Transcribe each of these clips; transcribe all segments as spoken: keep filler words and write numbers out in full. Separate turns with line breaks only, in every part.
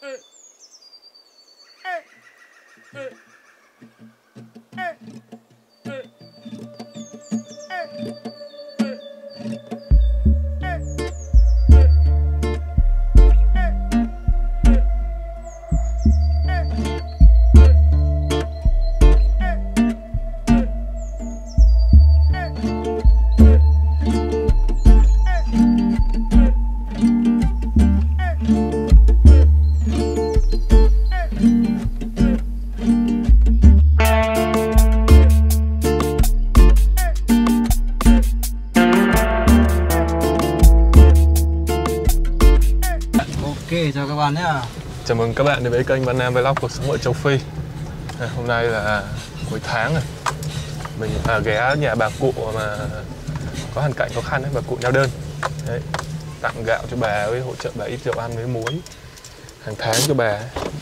Chào các bạn nhé.
Chào mừng các bạn đến với kênh Văn Nam Vlog cuộc sống ở châu Phi. À, hôm nay là cuối tháng rồi. Mình à, ghé nhà bà cụ mà có hoàn cảnh khó khăn ấy, bà cụ neo đơn. Đấy, tặng gạo cho bà với hỗ trợ bà ít rượu ăn với muối hàng tháng cho bà.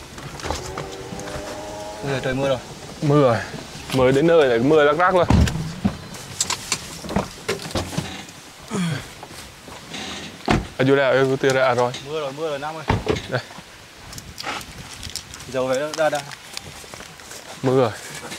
Bây giờ trời mưa rồi.
Mưa rồi. Mới đến nơi lại mưa lắc lắc luôn. Ayuda, eu tira a rồi.
Mưa rồi, mưa rồi Nam ơi.
Đây.
Dầu về đó, đây đây.
Mưa rồi.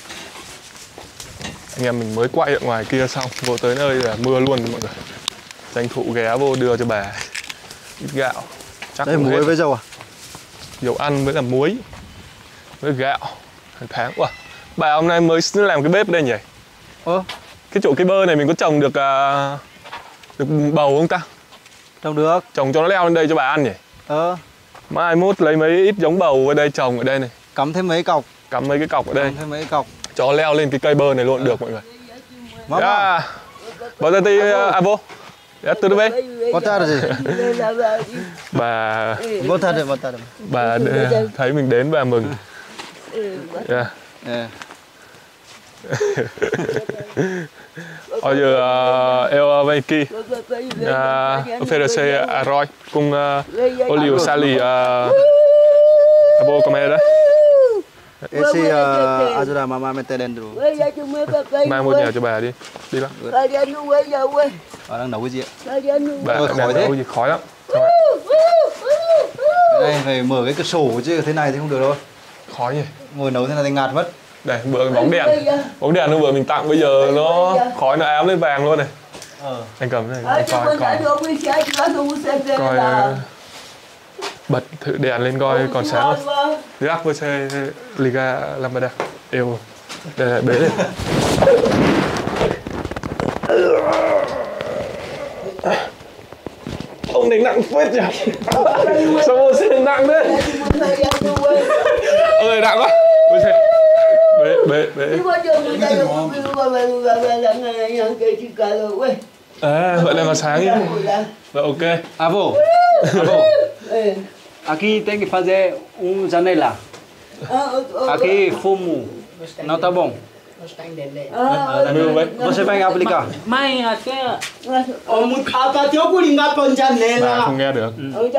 Anh em mình mới quay ở ngoài kia xong, vô tới nơi là mưa luôn mọi người. Tranh thủ ghé vô đưa cho bà ít gạo. Chắc
đây muối với dầu à?
Dầu ăn với cả muối với gạo hàng tháng. Ủa, bà hôm nay mới làm cái bếp đây nhỉ?
Ơ?
Cái chỗ cây bơ này mình có trồng được uh, được bầu không ta?
Trồng được.
Trồng cho nó leo lên đây cho bà ăn nhỉ?
Ờ.
Mai mốt lấy mấy ít giống bầu ở đây trồng ở đây này.
Cắm thêm mấy cọc.
Cắm mấy cái cọc ở đây.
Cắm thêm mấy cọc.
Cho leo lên cái cây bơ này luôn. Ờ. Được mọi người.
Mama.
Vào đây tí avo. Dạ, từ đây.
Có ta là gì?
Bà...
Có ta được, có ta được.
Bà thấy mình đến bà mừng. Yeah.
Yeah.
Hoje uh, eu venho aqui uh, oferecer arroz com uh, óleo sal e uh, abo comer đấy.
Esse uh, ajuda mama meter dentro.
Mang một nhà cho bà đi. Đi lắm.
Bà đang nấu cái gì ạ?
Bà
Ôi,
đang
khói
nấu
thế.
gì khói lắm.
Đây phải mở cái cửa sổ chứ thế này thì không được đâu.
Khói nhỉ.
Ngồi nấu thế này thì ngạt mất.
Đây, bữa bóng đèn. Bóng đèn nó vừa mình tặng bây giờ nó khói nó ám lên vàng luôn này.
Ờ.
Anh cầm này, anh coi coi. Coi uh, bật thử đèn lên coi còn sáng không. Rác với xe Liga Lampada. Yêu. Đây là bế lên. Ông này nặng phết nhỉ. Sao ô xe nặng thế? Ông này nặng quá. Bế, bế, bế. À, vậy là vào sáng nhé. Vậy ok.
Avô. Avô. Aqui tem que fazer um janela. Aqui fumo. Não tá bom. Você vai aplicar.
Mãe, até
Bà không nghe được.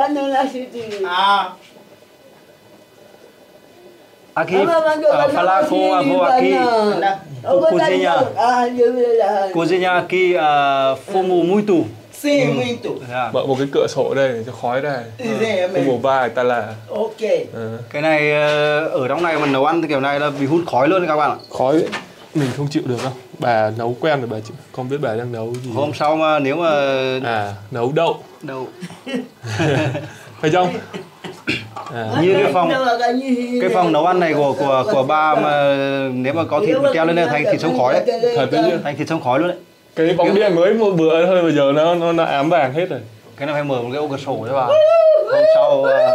Aqui, uh, falar com o avô aqui, cozinha, cozinha aqui, uh, fumo muito.
Sim, muito.
Mở một cái cửa sổ đây để cho khói ra. Không bổ vai ta là.
Ok.
Ừ.
Cái này ở trong này mà nấu ăn thì kiểu này là bị hút khói luôn các bạn ạ.
Khói mình không chịu được đâu. Bà nấu quen rồi bà chịu. Không biết bà đang nấu gì.
Hôm sau mà nếu mà
à nấu đậu.
Đậu.
Phải không? À.
Như cái phòng cái phòng nấu ăn này của của của ba mà nếu mà có thịt treo lên đây thành thịt sống khói đấy.
Thật đấy chứ.
Thành thịt sống khói luôn đấy.
Cái bóng đèn mới một bữa thôi bây giờ nó nó, nó ám vàng hết rồi.
Cái này phải mở một cái ô cửa sổ cho vào. Hôm sau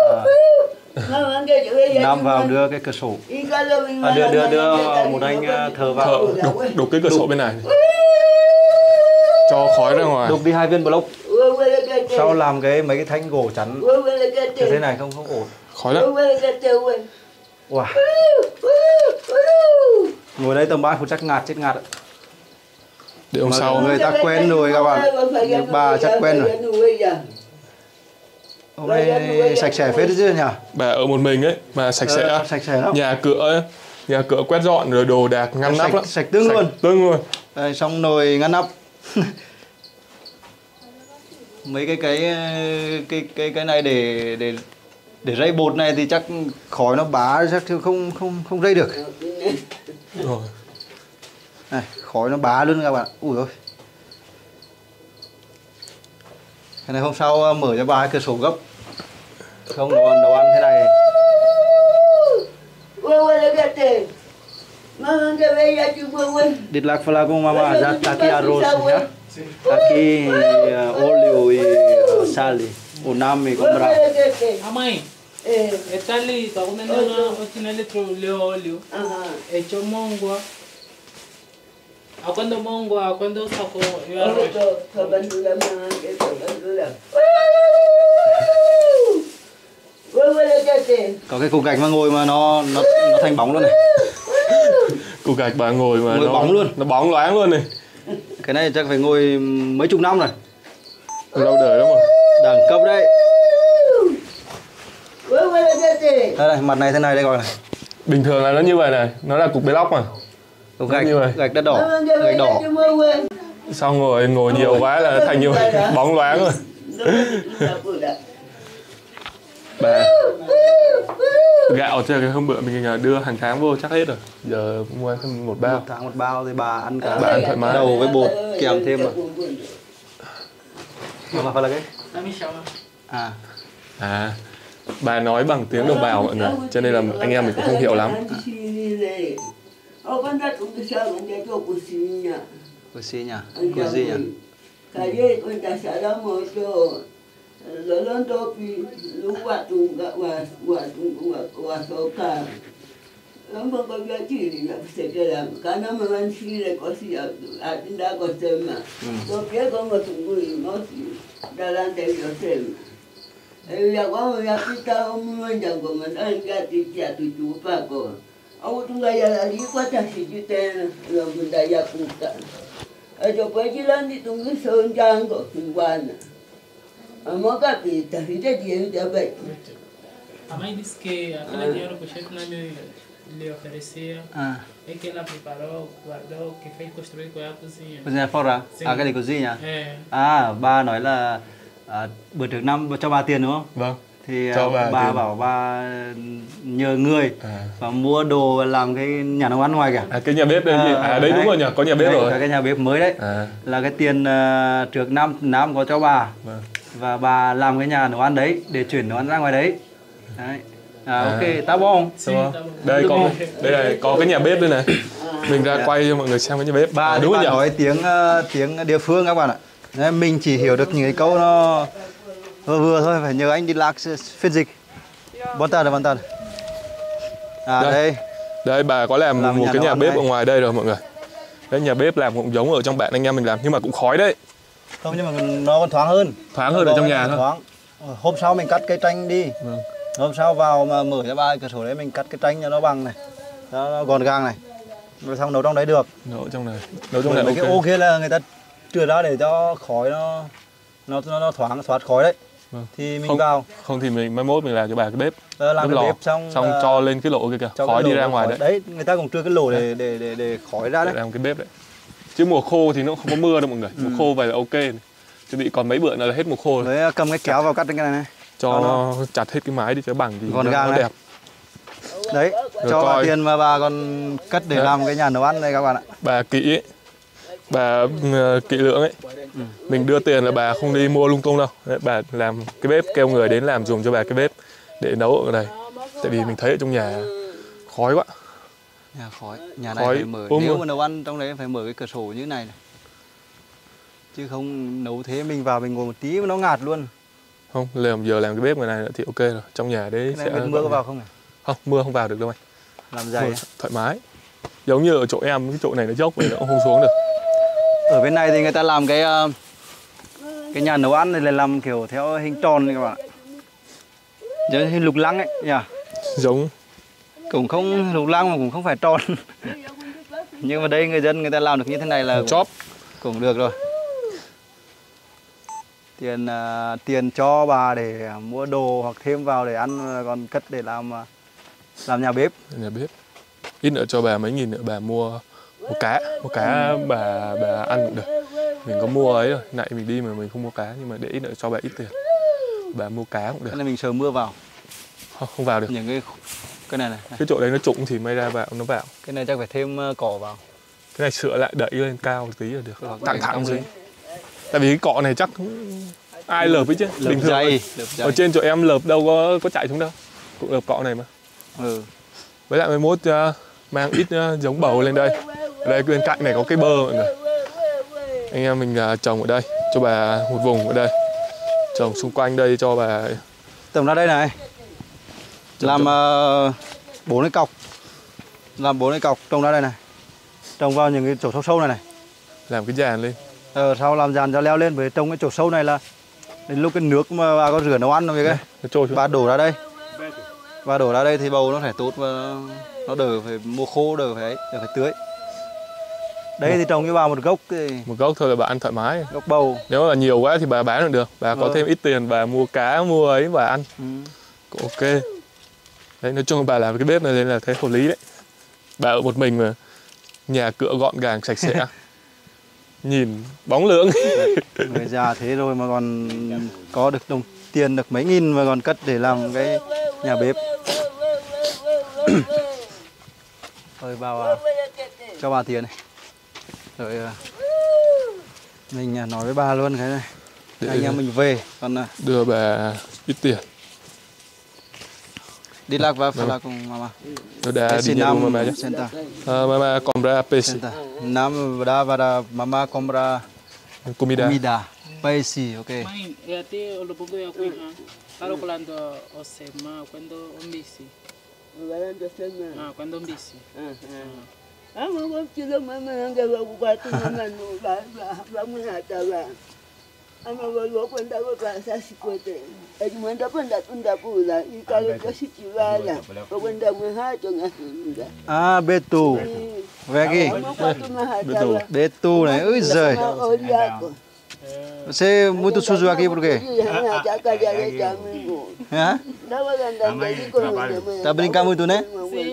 uh, Nam vào đưa cái cửa sổ. À, đưa đưa đưa một anh uh, thờ vào.
Thợ đục, đục cái cửa sổ bên này. Cho khói ra ngoài.
Đục đi hai viên block. Sau làm cái mấy cái thanh gỗ chắn như thế này không không ổn.
Khói lắm.
Wow. Ngồi đây tầm ba phút chắc ngạt chết ngạt.
Để hôm
mà
sau
người ta quen rồi các bạn. Bà chắc quen rồi. Hôm nay sạch sẽ phết chứ nhỉ?
Bà ở một mình ấy mà sạch sẽ.
Ờ, sạch sẽ lắm.
Nhà cửa ấy, nhà cửa quét dọn rồi đồ đạc ngăn nắp lắm.
Sạch tương luôn.
Tương luôn.
Đây, xong nồi ngăn nắp. Mấy cái cái cái cái cái này để để Để rây bột này thì chắc khói nó bá chắc không không không rây được.
Rồi.
Này, khói nó bá luôn các bạn. Ui ôi. Cái này hôm sau mở cho bà cửa sổ gấp. Không nấu ăn, nấu ăn thế này. Ditlak pala kong mama za taki arroz ya. Taki uh, óleo y uh, sal. Unami compra.
A mãe, está ali, está comendo uma rotina de óleo. É cho mongo. A quando mongo, a quando saco eu arroz.
Có cái cục gạch mà ngồi mà nó nó nó thành bóng luôn này.
Cục gạch bà ngồi mà
ngồi
nó
bóng luôn,
nó bóng loáng luôn này.
Cái này chắc phải ngồi mấy chục năm rồi.
Lâu đời lắm rồi.
Đẳng cấp đấy. Đây này, mặt này thế này đây gọi này.
Bình thường là nó như vậy này, nó là cục block mà.
Cục gạch,
như vậy.
gạch đất đỏ, gạch đỏ.
Xong rồi ngồi nhiều quá là thành như vậy, bóng loáng rồi. Bà gạo cho cái hôm bữa mình đưa hàng tháng vô chắc hết rồi. Giờ mua thêm một bao.
Một tháng một bao thì bà ăn cả
Bà ăn thoải mái.
đầu với bột kèm thêm mà. Mà phải là cái. À.
À. Bà nói bằng tiếng đồng bào mọi người, cho nên là anh em mình cũng không hiểu lắm.
Cozinha, cozinha.
Ya cuando ya quita un momento como el gatito tu chupaco. Aku tunggu ya lagi kuat sih juten lo bunda ya kuta. Ajo pajilan ditunggu seunjang kok mingguan. Amo capita, dia dia dia baik.
A mãe disse que aquele dinheiro que o chefe não lhe, lhe oferecia
À.
é que ela preparou, guardou, que fez construir com a cozinha.
Cozinha fora.
Sim.
À cái này cozinha.
É.
À, ba nói là à, bữa trước năm cho bà tiền đúng không?
Vâng.
Thì
Cho
bà,
bà
bà
tiền.
bảo bà nhờ người
À.
và mua đồ làm cái nhà nấu ăn ngoài kìa.
À cái nhà bếp đây gì? À đấy đúng rồi nhỉ, có nhà bếp
Đấy,
rồi.
có cái nhà bếp mới đấy.
À.
Là cái tiền uh, trước năm năm có cho bà.
Vâng.
Và bà làm cái nhà nấu ăn đấy để chuyển nấu ăn ra ngoài đấy. Đấy. À,
À.
ok, tá bom.
Sim,
Đúng
tá
không?
bom.
Đây có đây là có cái nhà bếp đây này. Mình ra quay cho mọi người xem cái nhà bếp.
Bà,
À,
thì
đúng
bà
rồi nhỉ?
nói tiếng uh, tiếng địa phương các bạn ạ. Đấy, mình chỉ hiểu được những cái câu nó vừa vừa thôi, phải nhờ anh đi lạc phiên dịch. Bon tarde, bon tarde. À
Đây.
đây.
Đây bà có làm,
Làm
một
nhà
cái
nấu
nhà
ăn
bếp
đây.
ở ngoài đây rồi mọi người. Đấy nhà bếp làm cũng giống ở trong bạn anh em mình làm nhưng mà cũng khói đấy.
Không, nhưng mà nó còn thoáng hơn.
Thoáng hơn ở trong nhà thôi.
Thoáng. Hôm sau mình cắt cây tranh đi.
Vâng.
Hôm sau vào mà mở cho ba cửa sổ đấy mình cắt cái tranh cho nó bằng này. Cho nó gọn gàng này. Rồi xong nấu trong đấy được.
Nấu trong này. Nấu trong
Bởi
này
mấy
ok.
cái ô kia là người ta trừ ra để cho khói nó nó nó, nó thoáng thoát khói đấy.
Vâng.
Thì mình
Không,
vào
không thì mình mai mốt mình làm cho bà cái bếp.
ờ, làm
bếp
cái
lò.
bếp xong
Xong
ờ,
cho lên cái lỗ kia kìa,
cho
khói
cái
đi
lỗ
ra
nó
ngoài
khói.
đấy.
Đấy, người ta cũng trừ cái lỗ để để để để khói ra
Để
đấy.
làm cái bếp đấy. Chứ mùa khô thì nó không có mưa đâu mọi người. Mùa khô vậy là ok này. Chuẩn bị còn mấy bữa nữa là hết mùa khô rồi.
Với cầm cái kéo vào cắt cái này này.
Cho
Đó,
nó chặt hết cái mái đi cho bằng thì
Gọn
nó
gàng
nó
đấy.
đẹp.
Đấy,
Rồi
cho bà
coi.
tiền mà bà còn cất để
Đấy.
làm cái nhà nấu ăn này các bạn ạ.
Bà kỹ ấy. Bà uh, kỹ lưỡng ấy.
Ừ.
Mình đưa tiền là bà không đi mua lung tung đâu. Đấy, bà làm cái bếp, kêu người đến làm dùng cho bà cái bếp để nấu ở đây. Tại vì mình thấy ở trong nhà khói quá.
Nhà khói, nhà này
Khói
phải mở,
ôm
nếu
luôn.
mà nấu ăn trong đấy phải mở cái cửa sổ như thế này, này. Chứ không nấu thế mình vào mình ngồi một tí mà nó ngạt luôn.
Không, làm giờ làm cái bếp người này nữa thì ok rồi. Trong nhà đấy
Cái
sẽ
này mưa có vào không này?
Không, mưa không vào được đâu anh.
Làm dày.
Mưa thoải mái. Giống như ở chỗ em cái chỗ này nó dốc vậy nó cũng không xuống được.
Ở bên này thì người ta làm cái ờ, cái nhà nấu ăn này là làm kiểu theo hình tròn này các bạn ạ. Giống như hình lục lăng ấy nhỉ?
Giống
Cũng không lục lăng mà cũng không phải tròn. Nhưng mà đây người dân người ta làm được như thế này là cũng,
chóp.
cũng được rồi. Tiền ờ, tiền cho bà để mua đồ hoặc thêm vào để ăn, còn cất để làm ờ, làm nhà bếp.
Nhà bếp. Ít nữa cho bà mấy nghìn nữa bà mua một cá, một cá bà bà ăn cũng được. Mình có mua ấy rồi, nãy mình đi mà mình không mua cá nhưng mà để ít nữa cho bà ít tiền. Bà mua cá cũng được.
Cái này mình sờ mưa vào.
Không, không vào được.
Những cái cái này này, này.
Cái chỗ đấy nó trũng thì may ra vào nó vào.
Cái này chắc phải thêm cỏ vào.
Cái này sửa lại đẩy lên cao một tí là được. Thẳng thẳng dưới. Tại vì cái cọ này chắc ai lợp ấy chứ.
Lợp
Bình thường
dày, lợp dày.
ở trên chỗ em lợp đâu có có chạy xuống đâu. Cũng lợp cọ này mà.
Ừ.
Với lại mai mốt uh, mang ít uh, giống bầu lên đây. Ở đây bên cạnh này có cái bơ mọi người. Anh em mình uh, trồng ở đây cho bà một vùng ở đây. Trồng xung quanh đây cho bà.
Trồng ra đây này.
Trồng
Làm bốn uh, cái cọc. Làm bốn cái cọc trồng ra đây này. Trồng vào những cái chỗ sâu sâu này này.
Làm cái dàn lên.
Ờ, sau làm dàn cho leo lên, với trồng cái chỗ sâu này là đến lúc cái nước mà bà có rửa nấu ăn rồi cái bà đổ ra đây. Bà đổ ra đây thì bầu nó phải tốt và nó, nó đỡ phải mùa khô, đỡ phải đỡ phải tưới. Đây thì trồng cho bà một gốc thì...
Một gốc thôi là bà ăn thoải mái.
Gốc bầu.
Nếu là nhiều quá thì bà bán được được. Bà có ừ. thêm ít tiền bà mua cá, mua ấy bà ăn. Ừ. Cũng ok. Đấy, nói chung là bà làm cái bếp này nên là thấy hợp lý đấy. Bà ở một mình mà nhà cửa gọn gàng sạch sẽ. Nhìn bóng lưỡng.
Người già thế rồi mà còn có được đồng tiền được mấy nghìn mà còn cất để làm cái nhà bếp. Rồi bảo cho bà tiền này. Rồi mình nói với bà luôn cái này. Để anh em mình về còn
đưa bà ít tiền.
Đi lạc và phải là cùng mama.
Nó đã đi nhau mama chứ. Uh, mama compra peixe.
Nam da para mama compra
comida.
Comida. Peixe, okay.
Mãe, e até o lobo eu cuida. Claro quando o sema, quando o misi.
Quando sema.
Ah, quando o misi.
Ah, ah. Ah, mama kilo mama anga wa kupatu mama no ba ba mwana tawa. Ama walwa kwenda kwa sasi kote. Ejimwenda panda tunda pula, ikalo kasichivala. Kwenda mwehato ngasinda.
À, Beto. Về kì.
Beto.
Beto này, ơi giời. Você muito sujo aqui por quê? Hã? Tá brincando muito, né?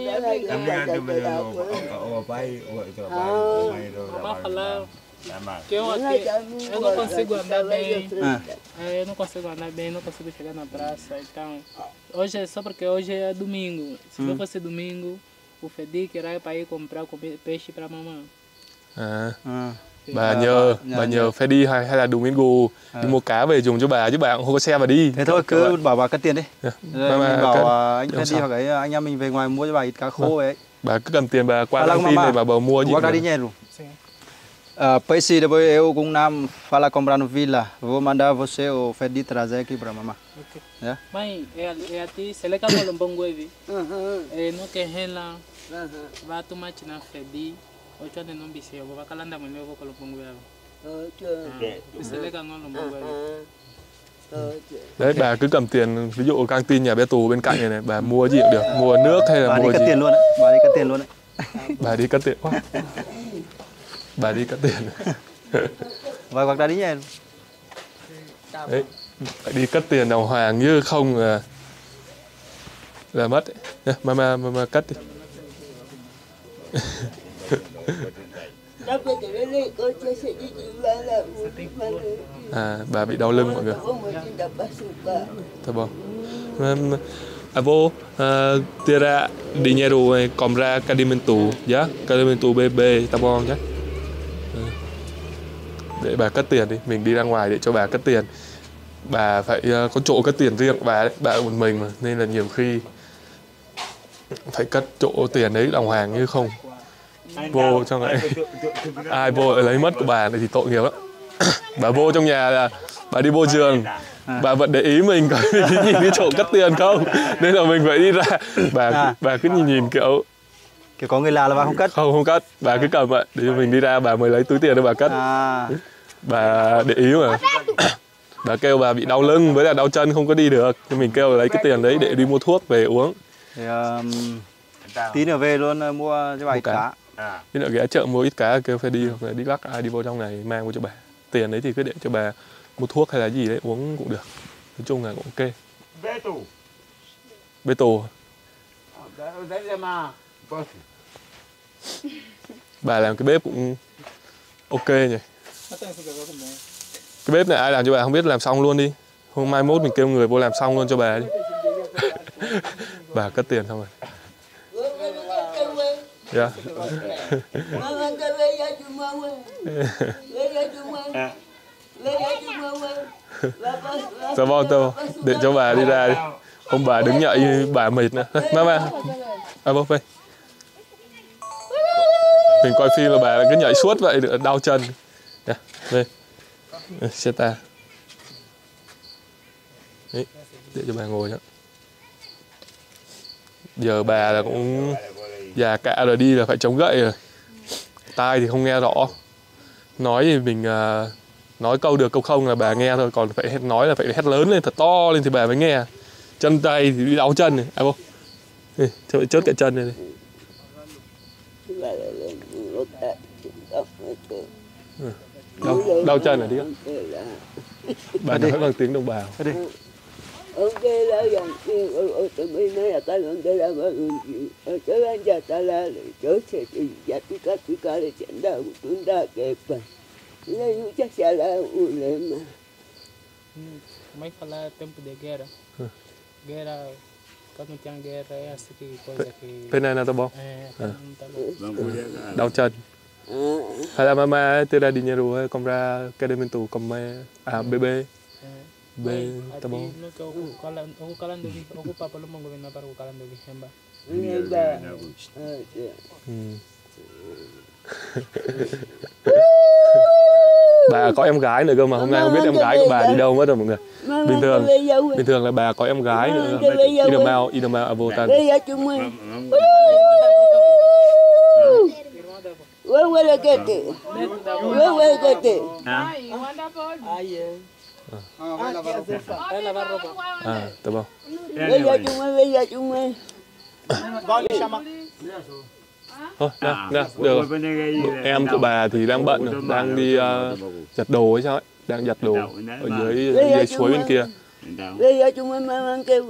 Que eu, aqui, eu não consigo andar bem, ah. eu não consigo andar bem, não consigo chegar na praça, então hoje é só porque hoje é domingo. Se hum. não fosse domingo, o Fedic era para ir comprar peixe para mamãe.
À, à. Bà nhờ, bà, bà nhờ Fedi hay hay là Domingo à. Đi mua cá về dùng cho bà chứ bà cũng không có xe mà đi.
Thế thôi cứ bảo bà cất tiền đi.
Yeah.
Rồi mình bảo cất. Anh Fedi hoặc ấy anh em mình về ngoài mua cho bà ít cá khô ấy.
Bà cứ cầm tiền bà qua căng tin này bà bờ mua gì.
Qua đi nhé luôn. Uh, Peixe, depois eu com o Nam fala comprar no Vila. Vou mandar você o Fedi trazer aqui para mamãe.
Ok.
Yeah?
Mãe, é, é a ti, se ele acabou no bom guevi. É no que ela vai tomar na Fedi. Hoje eu não vi se eu vou calanda mas eu vou colo bom guevi. Se ele acabou no bom guevi.
Đấy bà cứ cầm tiền, ví dụ căng tin nhà bé Tù bên cạnh này này, bà mua gì cũng được, mua nước hay là
bà
mua
đi cất
gì.
Tiền luôn đấy. Bà đi cất tiền luôn đấy.
Bà đi cất tiền quá. Bà đi cất tiền.
Và hoặc là đi nhé.
Đấy, đi cất tiền đàng hoàng như không là, là mất. Nè, mama, mama cất đi. À, bà bị đau lưng mọi người. Tá bom. Avô, uh, terá dinheiro em comprar cadimento, já? Cadimento bebê, tá bom nhé. Để bà cất tiền đi, mình đi ra ngoài để cho bà cất tiền. Bà phải uh, có chỗ cất tiền riêng của bà đấy, bà ở một mình mà nên là nhiều khi phải cất chỗ tiền đấy đàng hoàng như không vô trong ấy. Ai vô lấy mất của bà này thì tội nghiệp lắm. Bà vô trong nhà là bà đi vô giường, bà vẫn để ý mình có mình nhìn cái chỗ cất tiền không, nên là mình phải đi ra. Bà à. bà cứ nhìn nhìn kiểu
kiểu có người lạ là bà không cất.
Không không cất, bà cứ cầm vậy để mình đi ra bà mới lấy túi tiền để bà cất. À. Bà để ý mà. Bà kêu bà bị đau lưng với là đau chân không có đi được, nên mình kêu lấy cái tiền đấy để đi mua thuốc về uống.
Thì, um, tí nữa về luôn uh, mua cho bà ít cá. cá.
À. Tí nữa ghé chợ mua ít cá kêu phải đi hoặc là đi lắc ai đi vô trong này mang vô cho bà. Tiền đấy thì cứ để cho bà mua thuốc hay là gì đấy uống cũng được. Nói chung là cũng ok. Beto. Beto. Bà làm cái bếp cũng ok nhỉ. Cái bếp này ai làm cho bà không biết, làm xong luôn đi. Hôm mai mốt mình kêu người vô làm xong luôn cho bà đi. Bà cất tiền xong rồi. Dạ. Dạ vâng, tôi để cho bà đi ra đi. Ông bà đứng nhảy bà mệt nữa. Mama. À bố đây. Mình coi phim là bà cứ nhảy suốt vậy đau chân. Nè, đây. Xe ta. Đấy, để cho bà ngồi đó. Giờ bà là cũng già cả rồi, đi là phải chống gậy rồi. Tai thì không nghe rõ. Nói thì mình uh, nói câu được câu không là bà nghe thôi, còn phải nói là phải hét lớn lên thật to lên thì bà mới nghe. Chân tay thì bị đau chân này, à bố. Đây, cho chốt cái chân này đi. Ừ. Đau, đau chân rồi đi. Bà nói bằng tiếng đồng bào.
Đi.
Ông kia là dòng kia ở từ bên này là cái lần kia là mọi người ở chỗ anh cha ta là chỗ sẽ chỉ dắt cái cái cái cái để chuyển đầu chúng ta kẹp vào nên chắc sẽ là uổng lên mà
Mấy phải là tempo de guerra. Guerra các mình chẳng guerra é assim que coisa que.
Bên này là tao bông.
É,
Đau chân. Hay là mama từ đây đi nhà rồi compra Cademento come à bebê. B tá bom.
No que o calan o calan do ocupa pelo mongo vem para o calan do Hemba.
Bà có em gái nữa cơ mà hôm nay không biết em gái của bà đi đâu mất rồi mọi người. Bình thường bình thường là bà có em gái nữa. Inomao Inomao Avotan.
Quê quê là cái gì? Quê quê cái gì?
À, tá bom.
Bây giờ chúng mình, bây giờ chúng mình.
Thôi, nè, nè, được. Em của bà thì đang bận rồi, đang đi uh, giặt đồ hay sao ấy, đang giặt đồ ở dưới dưới suối bên kia.
Bây giờ chúng mình mang mang kêu.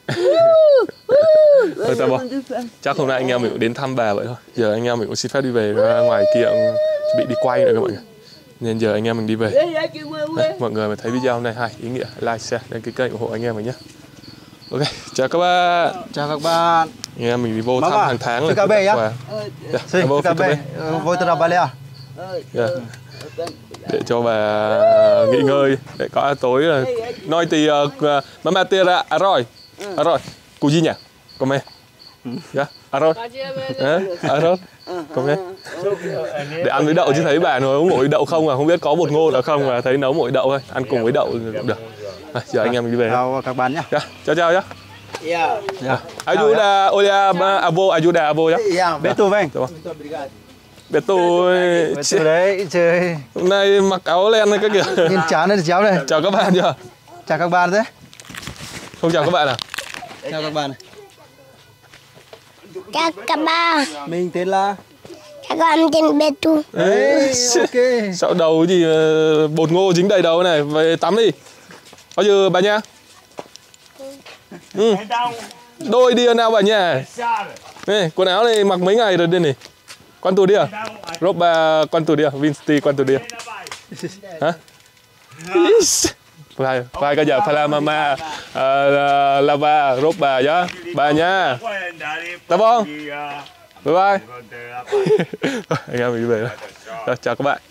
Thôi ta bom. Chắc hôm nay anh em mình cũng đến thăm bà vậy thôi. Giờ anh em mình cũng xin phép đi về, ra ngoài kia chuẩn bị đi quay nữa các mọi người. Nên giờ anh em mình đi về. Đấy, mọi người mà thấy video này hay, ý nghĩa, like, share, đăng ký kênh ủng hộ anh em mình nhé. Ok, chào các bạn.
Chào các bạn.
Anh em mình đi vô thăm hàng tháng
rồi. Cà phê nhá.
Sì,
cà phê. Voi trabalhar.
Để cho bà nghỉ ngơi, để có tối là nói thì mama tera arroz. Arroz. Cozinha. Come. Yeah, arroz. Arroz. Come. Để ăn với đậu chứ thấy bà nấu mỗi đậu không à, không biết có bột ngô nào không mà thấy nấu mỗi đậu thôi, ăn cùng với đậu cũng được. À, giờ anh em mình đi về.
Chào các bạn nhé.
Yeah, chào chào nhé.
Yeah.
Yeah. Ajuda, olha avô, ajuda avô nhé.
Yeah, Beto vem.
Beto.
Beto đấy chơi.
Hôm nay mặc áo len này các kìa.
Nhìn chán này chéo này.
Chào các bạn chưa?
Chào các bạn thế.
Không chào các bạn à?
Chào các bạn.
Chào các bạn.
Mình tên là
Các con tên Beto.
Đấy, ok.
Sao đầu gì bột ngô dính đầy đầu này, về tắm đi. Có chưa bà nha? Ừ. Đôi đi nào bà nha. Này, quần áo này mặc mấy ngày rồi đây này. Quan tù đi à? Roba quan tù đi à? Vinci quan tù đi à? Hả? Vai, vai cái giờ phải là mama uh, lava roba nhá. Bà nha. Tá bom? Bye bye. Anh em mình đi về rồi. Chào các bạn.